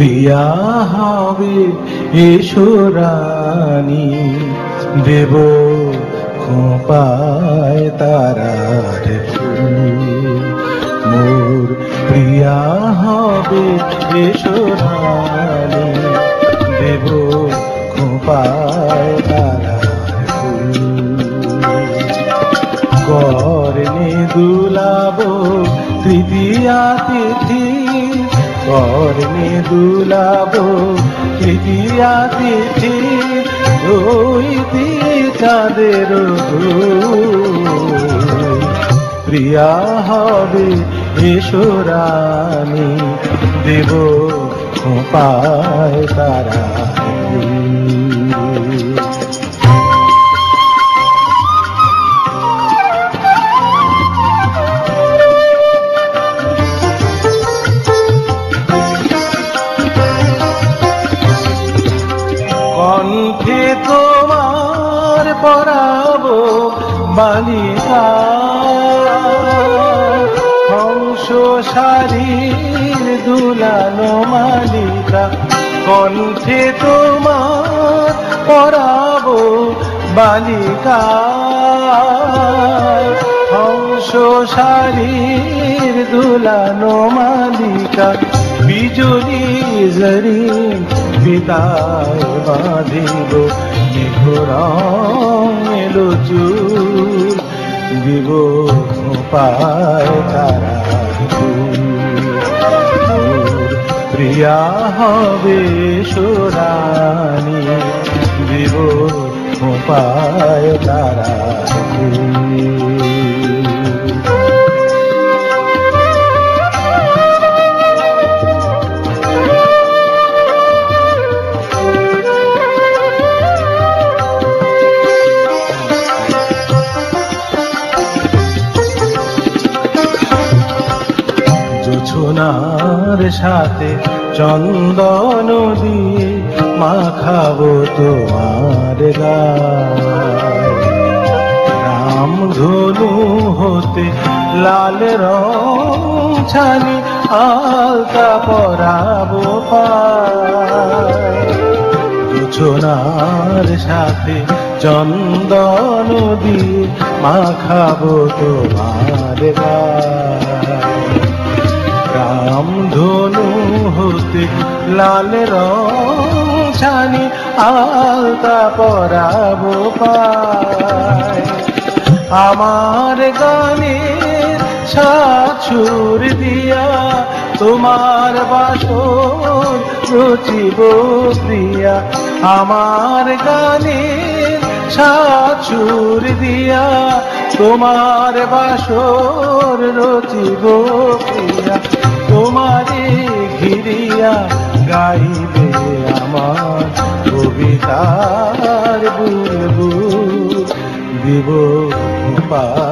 প্রিয়া হবে এসো রানী, দেব খোঁপায় তারার ফুল। মোর প্রিয়া হবে এসো রানী, দেব খোঁপায় তারার ফুল। করনে দুলাবো তৃতীয়া তিথি, করনে দুলাবো তৃতীয়া তিথি, ওইতি চাঁদের প্রিয়া হবে এসো রানী, দেব খোঁপায় তারা। কণ্ঠে তোমার পরাবো বালিকা, হংস শারীর দুলানো মালিকা। কণ্ঠে তোমার পরাবো বালিকা, হংস শারীর দুলানো মালিকা। বিজলি জরি বিদায় বাঁধিব, মেঘরং এলো চুল, দিব খোঁপায় তারার ফুল। প্রিয়া হবে এসো রানী, দিব খোঁপায় তারার ফুল। জোছনার সাথে চন্দন দিয়ে মাখাবো তোমার গায়, রামধনু হতে লাল রং ছানি আলতা পরাবো পায়। জোছনার সাথে চন্দন দিয়ে মাখাবো তোমার গায়, রামধনু হতে লাল রং ছানি আলতা পরাবো পায়। আমার গানের সাছুর দিয়া তোমার বাসর রচিব প্রিয়া, আমার গানের সাছুর দিয়া তোমার বাসর রচিব প্রিয়া। তোমারে ঘিরিয়া গাইবে আমার কবিতার বুলবুল, দিব খোঁপায়